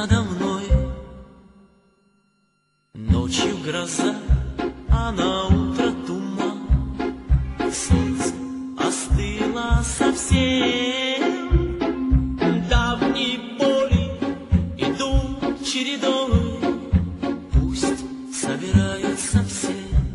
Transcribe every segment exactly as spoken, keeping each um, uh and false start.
надо мной. Ночью гроза, а на утро туман. Солнце остыло совсем. Давние боли идут чередой. Пусть собираются все.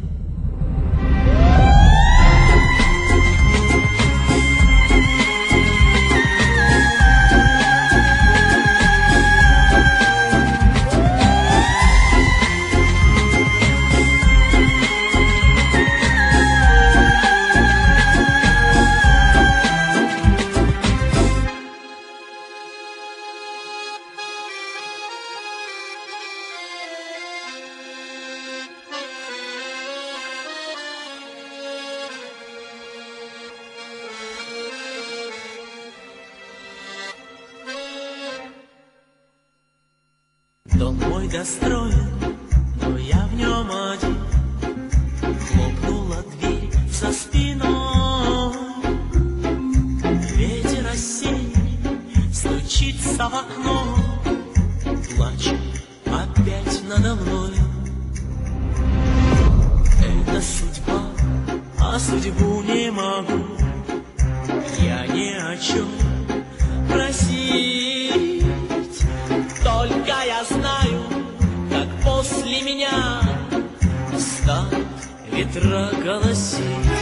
Дом мой достроен, но я в нем один. Хлопнула дверь за спиной. Ветер осенний стучится в окно. Плачет опять надо мной. Это судьба, а судьбу не могу я ни о чем просить. Только я знаю, как после меня станут ветра голосить.